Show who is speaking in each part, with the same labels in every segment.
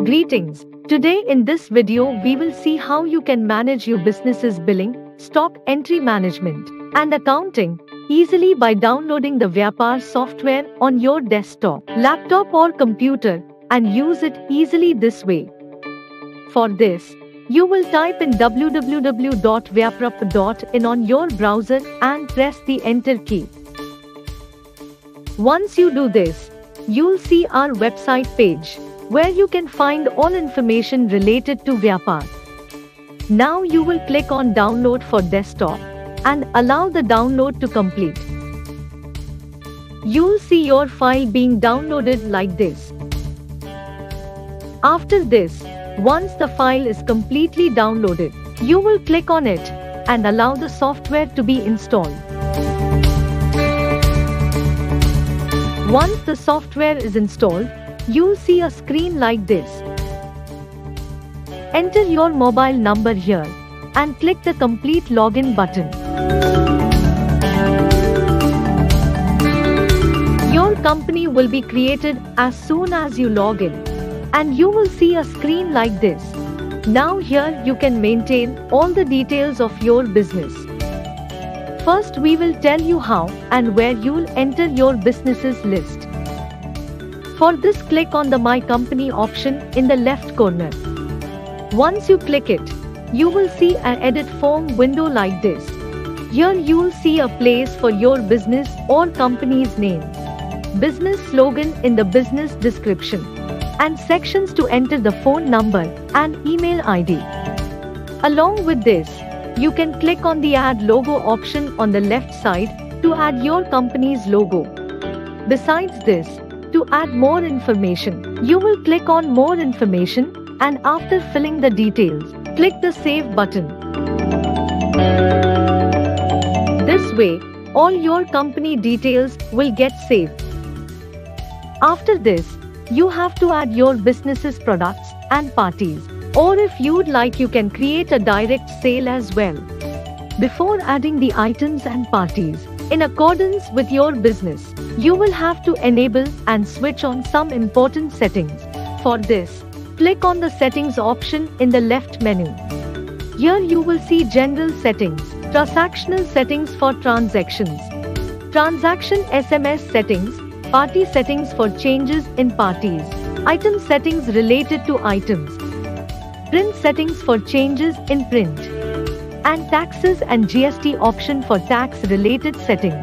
Speaker 1: Greetings. Today in this video we will see how you can manage your business's billing, stock entry management, and accounting easily by downloading the Vyapar software on your desktop, laptop or computer and use it easily this way. For this, you will type in www.vyapar.in on your browser and press the enter key. Once you do this, you'll see our website page, where you can find all information related to Vyapar. Now you will click on download for desktop and allow the download to complete. You'll see your file being downloaded like this. After this, once the file is completely downloaded, you will click on it and allow the software to be installed. Once the software is installed, you'll see a screen like this. Enter your mobile number here and click the complete login button. Your company will be created as soon as you log in, and you will see a screen like this. Now here you can maintain all the details of your business. First we will tell you how and where you'll enter your business's list. For this, click on the My Company option in the left corner. Once you click it, you will see an edit form window like this. Here you will see a place for your business or company's name, business slogan in the business description, and sections to enter the phone number and email ID. Along with this, you can click on the Add Logo option on the left side to add your company's logo. Besides this, to add more information, you will click on More Information, and after filling the details, click the Save button. This way, all your company details will get saved. After this, you have to add your business's products and parties, or if you'd like, you can create a direct sale as well. Before adding the items and parties, in accordance with your business, you will have to enable and switch on some important settings. For this, click on the Settings option in the left menu. Here you will see General Settings, Transactional Settings for transactions, Transaction SMS settings, Party settings for changes in parties, Item settings related to items, Print settings for changes in print, and Taxes and GST option for tax-related settings.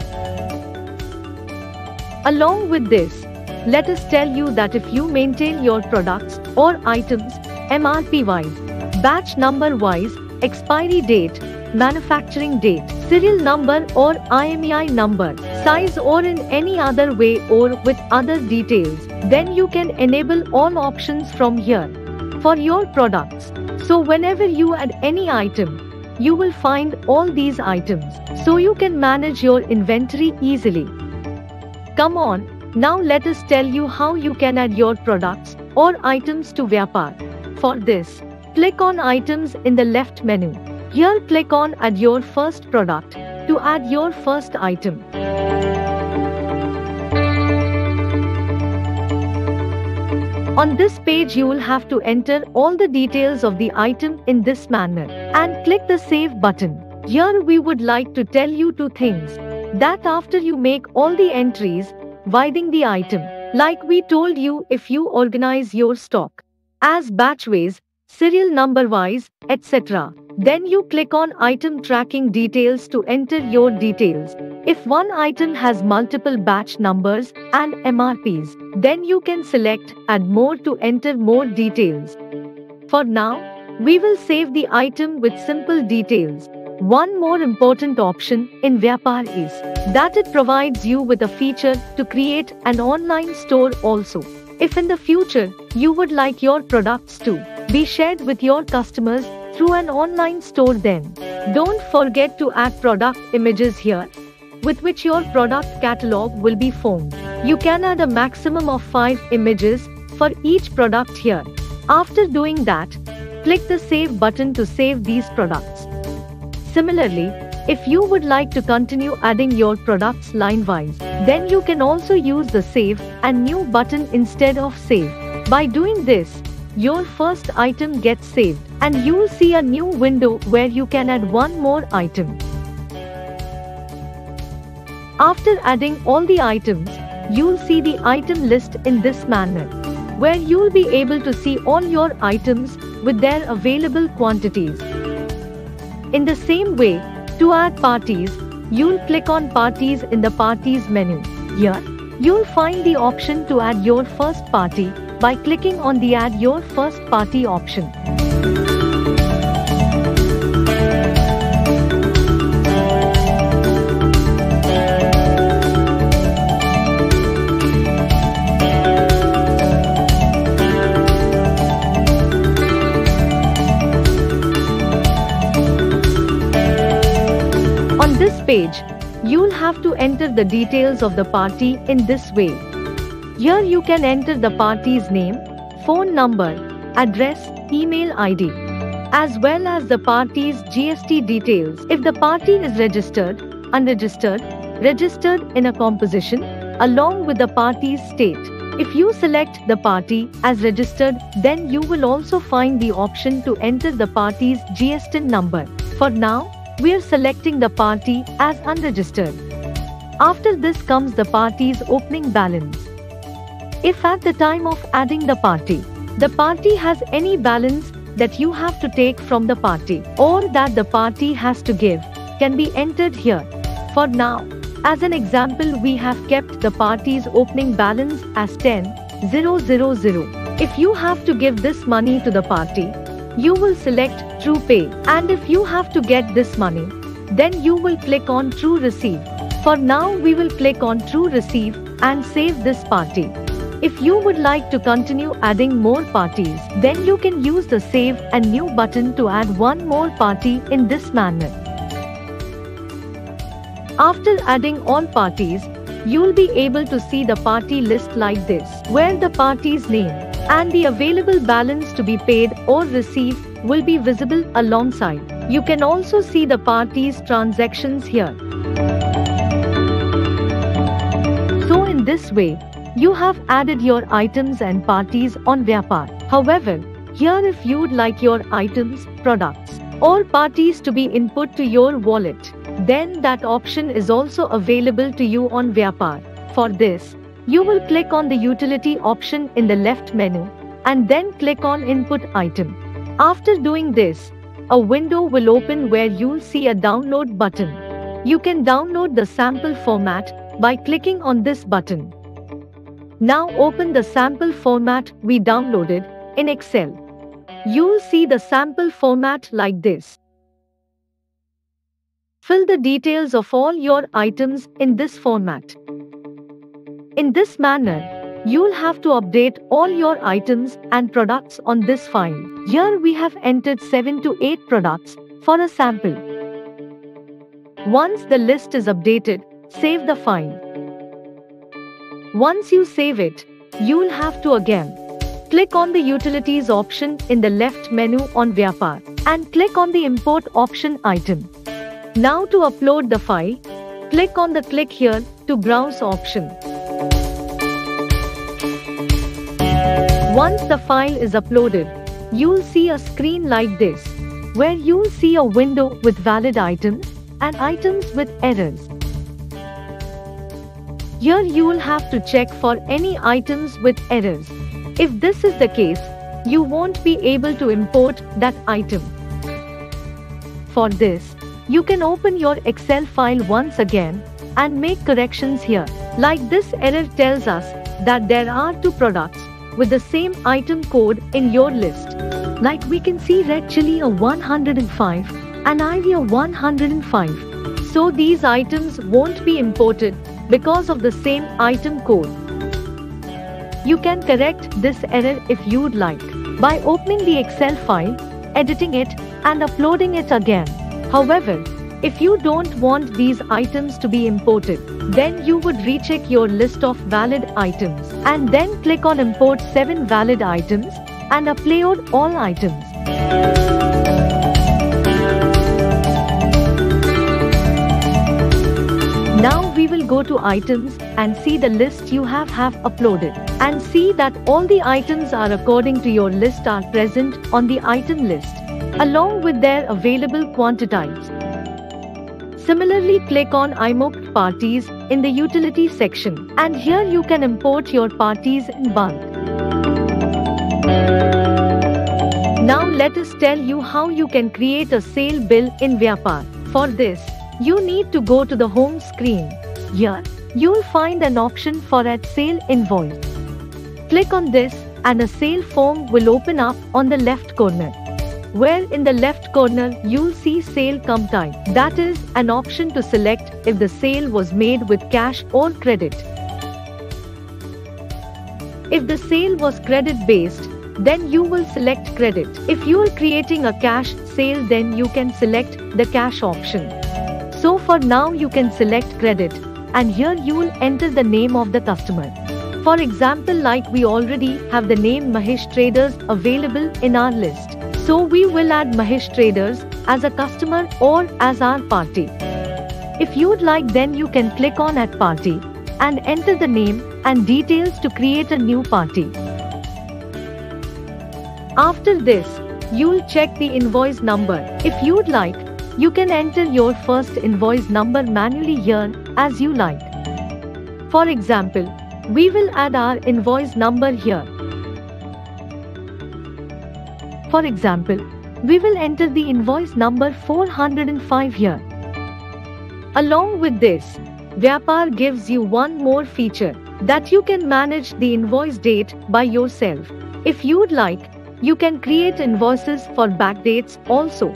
Speaker 1: Along with this, let us tell you that if you maintain your products or items MRP-wise, batch number-wise, expiry date, manufacturing date, serial number or IMEI number, size or in any other way or with other details, then you can enable all options from here for your products. So whenever you add any item, you will find all these items, so you can manage your inventory easily. Come on, now let us tell you how you can add your products or items to Vyapar. For this, click on Items in the left menu. Here click on Add your first product to add your first item. On this page you will have to enter all the details of the item in this manner and click the Save button. Here we would like to tell you two things. That after you make all the entries within the item, like we told you, if you organize your stock as batch-wise, serial number-wise, etc., then you click on Item Tracking Details to enter your details. If one item has multiple batch numbers and MRPs, then you can select Add More to enter more details. For now, we will save the item with simple details. One more important option in Vyapar is that it provides you with a feature to create an online store also. If in the future you would like your products to be shared with your customers through an online store, then don't forget to add product images here, with which your product catalog will be formed. You can add a maximum of 5 images for each product here. After doing that, click the Save button to save these products. Similarly, if you would like to continue adding your products line-wise, then you can also use the Save and New button instead of Save. By doing this, your first item gets saved, and you'll see a new window where you can add one more item. After adding all the items, you'll see the item list in this manner, where you'll be able to see all your items with their available quantities. In the same way, to add parties, you'll click on Parties in the Parties menu. Here, you'll find the option to add your first party by clicking on the Add Your First Party option. On this page, you'll have to enter the details of the party in this way. Here you can enter the party's name, phone number, address, email ID, as well as the party's GST details if the party is registered, unregistered, registered in a composition, along with the party's state. If you select the party as registered, then you will also find the option to enter the party's GSTN number. For now, we are selecting the party as unregistered. After this comes the party's opening balance. If at the time of adding the party has any balance that you have to take from the party or that the party has to give, can be entered here. For now, as an example, we have kept the party's opening balance as 10,000. If you have to give this money to the party, you will select True Pay, and if you have to get this money, then you will click on True Receive. For now, we will click on True Receive and save this party. If you would like to continue adding more parties, then you can use the Save and New button to add one more party in this manner. After adding all parties, you'll be able to see the party list like this, where the party's name and the available balance to be paid or received will be visible alongside. You can also see the party's transactions here. So in this way, you have added your items and parties on Vyapar. However, here if you'd like your items, products, or parties to be input to your wallet, then that option is also available to you on Vyapar. For this, you will click on the utility option in the left menu and then click on Input Item. After doing this, a window will open where you'll see a download button. You can download the sample format by clicking on this button. Now open the sample format we downloaded in Excel. You'll see the sample format like this. Fill the details of all your items in this format. In this manner, you'll have to update all your items and products on this file. Here we have entered 7 to 8 products for a sample. Once the list is updated, save the file. Once you save it, you'll have to again click on the Utilities option in the left menu on Vyapar and click on the Import option item. Now to upload the file, click on the Click Here to Browse option. Once the file is uploaded, you'll see a screen like this, where you'll see a window with valid items and items with errors. Here you will have to check for any items with errors. If this is the case, you won't be able to import that item. For this, you can open your Excel file once again and make corrections here. Like this error tells us that there are 2 products with the same item code in your list. Like we can see Red Chili a 105 and Ivy a 105. So these items won't be imported because of the same item code. You can correct this error if you'd like by opening the Excel file, editing it and uploading it again. However, if you don't want these items to be imported, then you would recheck your list of valid items and then click on Import 7 valid items and upload all items. Now we will go to items and see the list you have uploaded. And see that all the items are according to your list are present on the item list, along with their available quantities. Similarly, click on IMOP parties in the utility section, and here you can import your parties in bulk. Now let us tell you how you can create a sale bill in Vyapar. For this, you need to go to the home screen. Here, you'll find an option for Add Sale Invoice. Click on this and a sale form will open up on the left corner, where in the left corner you'll see Sale Cum Type. That is an option to select if the sale was made with cash or credit. If the sale was credit based, then you will select credit. If you are creating a cash sale, then you can select the cash option. So for now you can select credit, and here you will enter the name of the customer. For example, like we already have the name Mahesh Traders available in our list, so we will add Mahesh Traders as a customer or as our party. If you'd like, then you can click on Add Party and enter the name and details to create a new party. After this, you'll check the invoice number. If you'd like, you can enter your first invoice number manually here as you like. For example, we will add our invoice number here. For example, we will enter the invoice number 405 here. Along with this, Vyapar gives you one more feature, that you can manage the invoice date by yourself. If you'd like, you can create invoices for backdates also.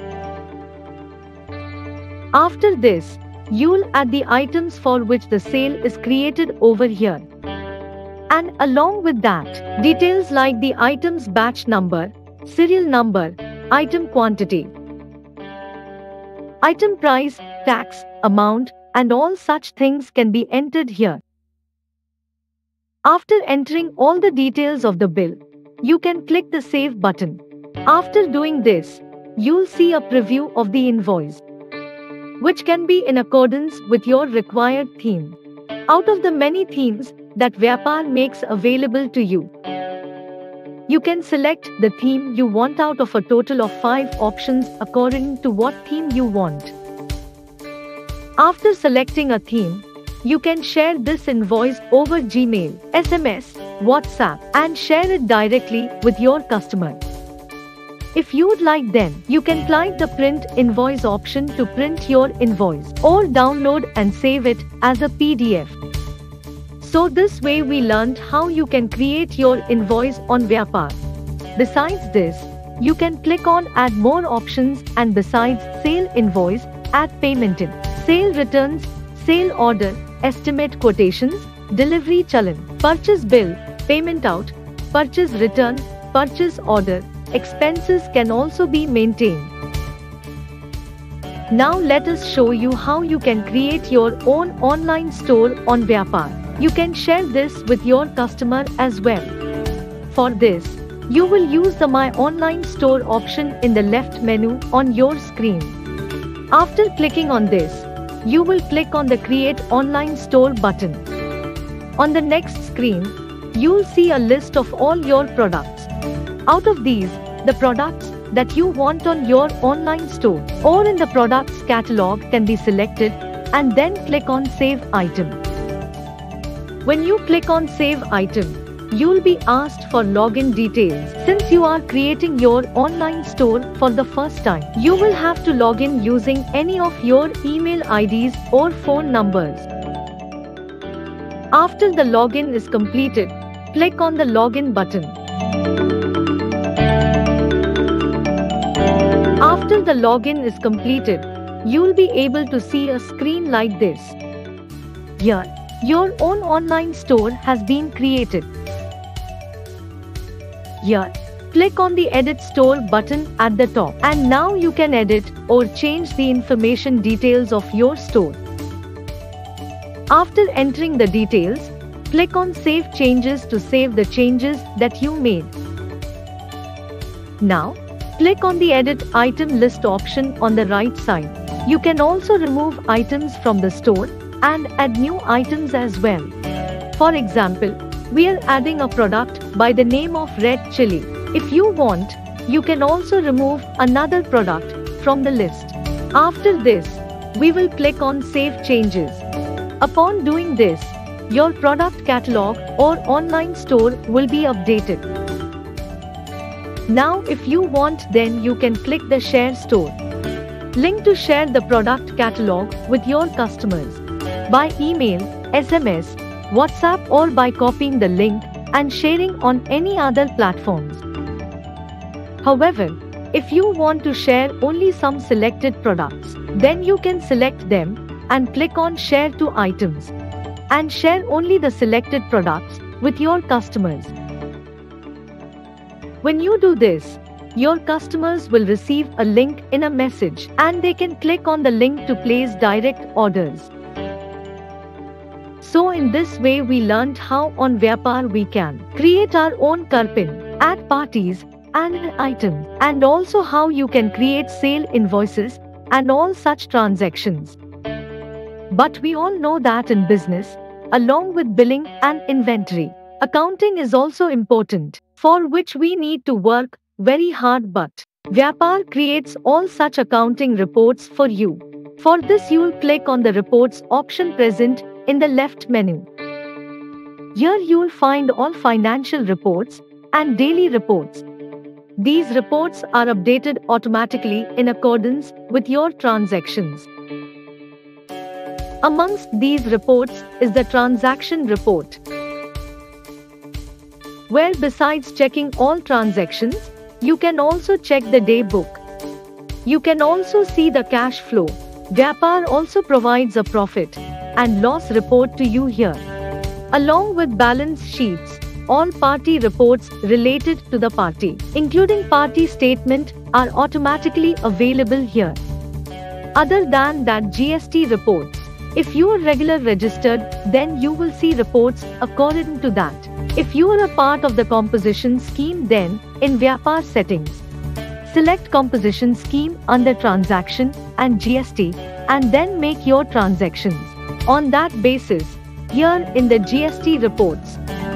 Speaker 1: After this, you'll add the items for which the sale is created over here. And along with that, details like the item's batch number, serial number, item quantity, item price, tax, amount, and all such things can be entered here. After entering all the details of the bill, you can click the Save button. After doing this, you'll see a preview of the invoice, which can be in accordance with your required theme, out of the many themes that Vyapar makes available to you. You can select the theme you want out of a total of 5 options according to what theme you want. After selecting a theme, you can share this invoice over Gmail, SMS, WhatsApp, and share it directly with your customer. If you'd like, then you can click the Print Invoice option to print your invoice, or download and save it as a PDF. So this way we learned how you can create your invoice on Vyapar. Besides this, you can click on Add More options, and besides Sale Invoice, add Payment in, Sale Returns, Sale Order, Estimate Quotations, Delivery Chalan, Purchase Bill, Payment Out, Purchase Return, Purchase Order. Expenses can also be maintained. Now let us show you how you can create your own online store on Vyapar. You can share this with your customer as well. For this, you will use the My Online Store option in the left menu on your screen. After clicking on this, you will click on the Create Online Store button. On the next screen, you'll see a list of all your products. Out of these, the products that you want on your online store or in the products catalog can be selected, and then click on Save Item. When you click on Save Item, you'll be asked for login details. Since you are creating your online store for the first time, you will have to log in using any of your email IDs or phone numbers. After the login is completed, click on the Login button. After the login is completed, you'll be able to see a screen like this. Here, your own online store has been created. Here, click on the Edit Store button at the top, and now you can edit or change the information details of your store. After entering the details, click on Save Changes to save the changes that you made. Now, click on the Edit Item List option on the right side. You can also remove items from the store and add new items as well. For example, we are adding a product by the name of red chili. If you want, you can also remove another product from the list. After this, we will click on Save Changes. Upon doing this, your product catalog or online store will be updated. Now if you want, then you can click the Share Store link to share the product catalog with your customers by email, SMS, WhatsApp, or by copying the link and sharing on any other platforms. However, if you want to share only some selected products, then you can select them and click on Share to Items and share only the selected products with your customers. When you do this, your customers will receive a link in a message and they can click on the link to place direct orders. So in this way we learned how on Vyapar we can create our own Karpin, add parties and items, and also how you can create sale invoices and all such transactions. But we all know that in business, along with billing and inventory, accounting is also important, for which we need to work very hard, but Vyapar creates all such accounting reports for you. For this you will click on the reports option present in the left menu. Here you will find all financial reports and daily reports. These reports are updated automatically in accordance with your transactions. Amongst these reports is the transaction report, where besides checking all transactions, you can also check the day book. You can also see the cash flow. Vyapar also provides a profit and loss report to you here, along with balance sheets. All party reports related to the party, including party statement, are automatically available here. Other than that, GST reports. If you are regular registered, then you will see reports according to that. If you are a part of the composition scheme, then in Vyapar settings, select composition scheme under transaction and GST and then make your transactions. On that basis, here in the GST reports,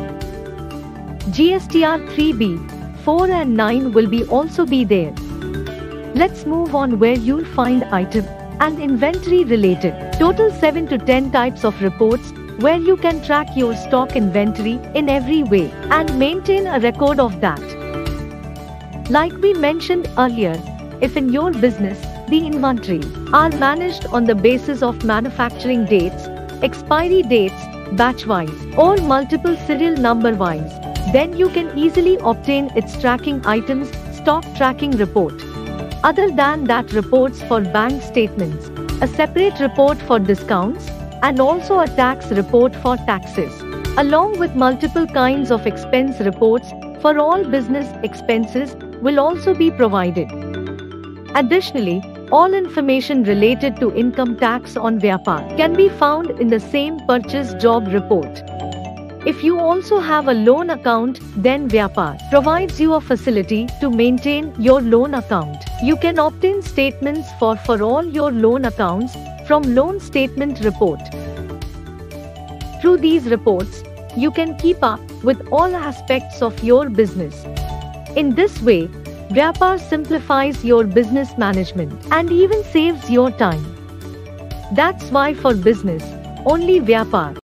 Speaker 1: GSTR 3B, 4 and 9 will be also be there. Let's move on where you'll find item and inventory related. Total 7 to 10 types of reports where you can track your stock inventory in every way and maintain a record of that. Like we mentioned earlier, if in your business, the inventory are managed on the basis of manufacturing dates, expiry dates, batch-wise or multiple serial number-wise, then you can easily obtain its tracking items stock tracking report. Other than that, reports for bank statements, a separate report for discounts, and also a tax report for taxes, along with multiple kinds of expense reports for all business expenses will also be provided. Additionally, all information related to income tax on Vyapar can be found in the same purchase job report. If you also have a loan account, then Vyapar provides you a facility to maintain your loan account. You can obtain statements for all your loan accounts from loan statement report. Through these reports, you can keep up with all aspects of your business. In this way, Vyapar simplifies your business management and even saves your time. That's why for business, only Vyapar.